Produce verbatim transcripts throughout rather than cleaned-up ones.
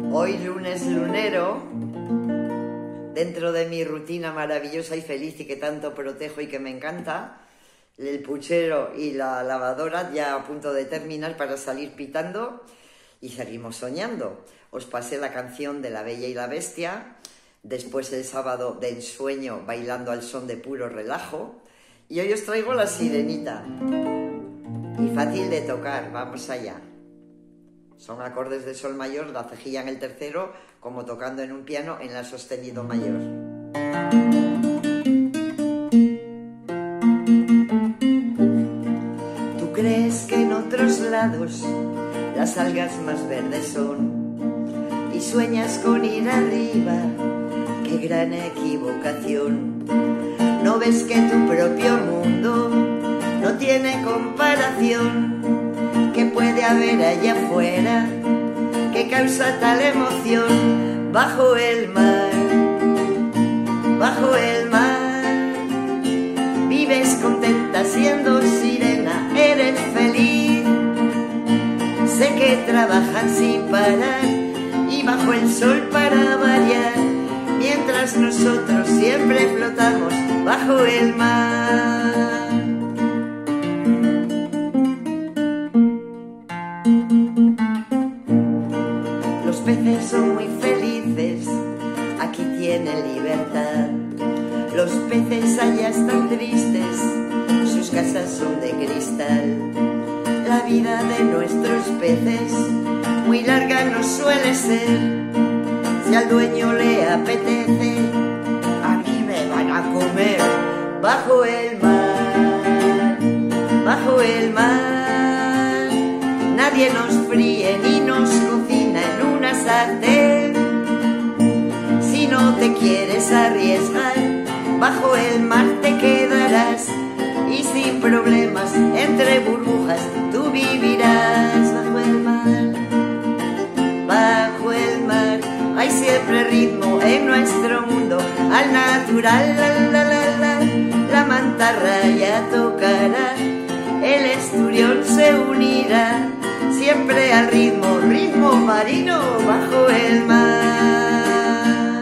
Hoy lunes lunero, dentro de mi rutina maravillosa y feliz y que tanto protejo y que me encanta, el puchero y la lavadora ya a punto de terminar para salir pitando y seguimos soñando. Os pasé la canción de La Bella y la Bestia, después el sábado de ensueño bailando al son de puro relajo, y hoy os traigo La Sirenita. Y fácil de tocar, vamos allá. Son acordes de sol mayor, la cejilla en el tercero, como tocando en un piano en la sostenido mayor. Tú crees que en otros lados las algas más verdes son y sueñas con ir arriba, qué gran equivocación. No ves que tu propio mundo no tiene comparación. ¿Qué puede haber allá afuera que causa tal emoción? Bajo el mar, bajo el mar, vives contenta siendo sirena, eres feliz. Sé que trabajan sin parar y bajo el sol para variar, mientras nosotros siempre flotamos bajo el mar. Los peces son muy felices, aquí tienen libertad. Los peces allá están tristes, sus casas son de cristal. La vida de nuestros peces muy larga no suele ser. Si al dueño le apetece, a mí me van a comer. Bajo el mar, bajo el mar, nadie nos fríe ni nos cocina en una sartén. Si no te quieres arriesgar, bajo el mar te quedarás y sin problemas entre burbujas tú vivirás. Bajo el mar, bajo el mar, hay siempre ritmo en nuestro mundo. Al natural, la la la la, la mantarraya tocará, el esturión se unirá, siempre al ritmo, ritmo marino bajo el mar.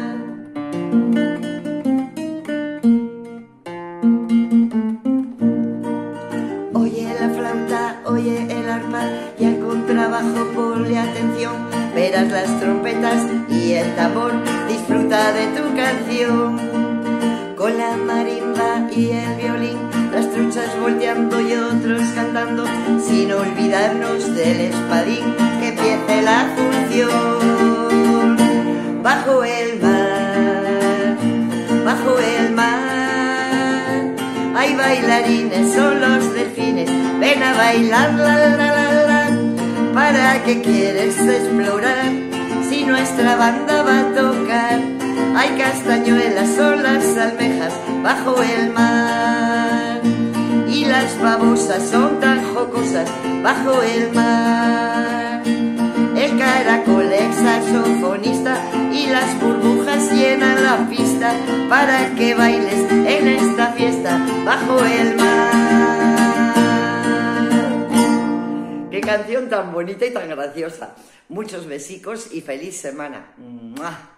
Oye la flauta, oye el arpa y al contrabajo ponle atención. Verás las trompetas y el tambor, disfruta de tu canción. Con la marimba y el violín, las truchas volteando y otros cantando, sin olvidarnos del espadín, que empiece la función. Bajo el mar, bajo el mar, hay bailarines, son los delfines, ven a bailar, la la la la. ¿Para qué quieres explorar si nuestra banda va a tocar? Hay castañuelas, son las almejas bajo el mar, y las babosas son tan jocosas bajo el mar. El caracol es saxofonista y las burbujas llenan la pista para que bailes en esta fiesta bajo el mar. ¡Qué canción tan bonita y tan graciosa! Muchos besicos y feliz semana. ¡Mua!